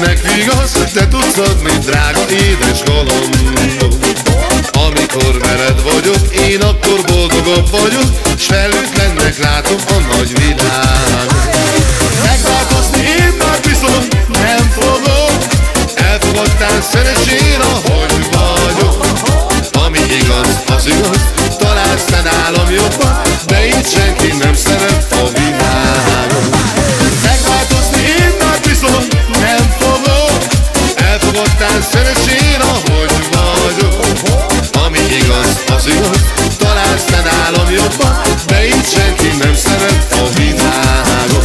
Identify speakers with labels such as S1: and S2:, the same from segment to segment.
S1: szívednek vigasz, te tudsz adni, drága édes galambom. Amikor veled vagyok, én akkor boldogabb vagyok, s felhőtlennek látom a nagy világot. Megváltozni én már viszont nem fogok, elfogadtál, szeress én, ahogy vagyok. Ami igaz, az igaz, találsz te nálam jobban, de így senki nem szeret a világon. Megváltozni én már viszont nem fogok, elfogadtál, szeress én, ahogy vagyok. Ami igaz, az igaz, találsz te nálam jobban, de így senki nem szeret a világon.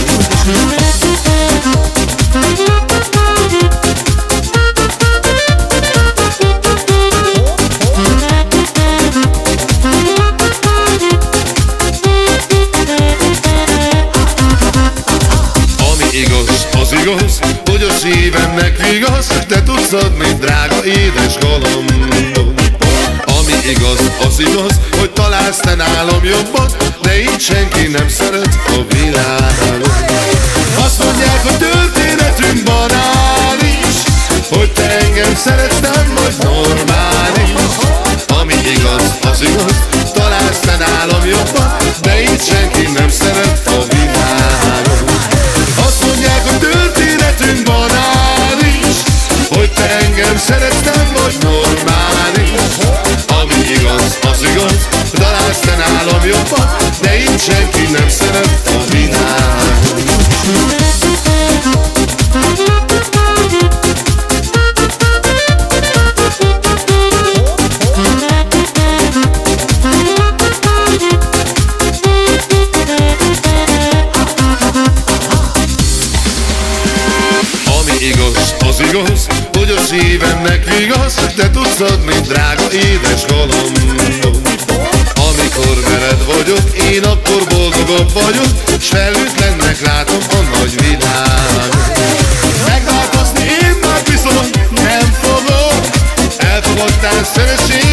S1: Az igaz, hogy a szívemnek vigasz, te tudsz adni, drága édes galambom. Ami igaz, az igaz, hogy találsz te nálam jobbat, de így senki nem szeret a világon. Azt mondják, hogy történetünk banális, hogy te engem szeretsz, nem vagy normális. Ami igaz, az igaz, találsz te nálam jobbat, de így senki nem szeret a világon. Azt mondják, hogy történetünk banális, hogy te engem szeretsz, nem vagy normális. Ami igaz, az igaz, találsz te nálam jobban, de így senki nem szeret a világon. Az igaz, hogy a szívemnek vigasz, te tudsz adni, drága édes galambom. Amikor veled vagyok, én akkor boldogabb vagyok, s felhőtlennek látom a nagy világot. Megváltozni én már viszont nem fogok, elfogadtál, szeress én,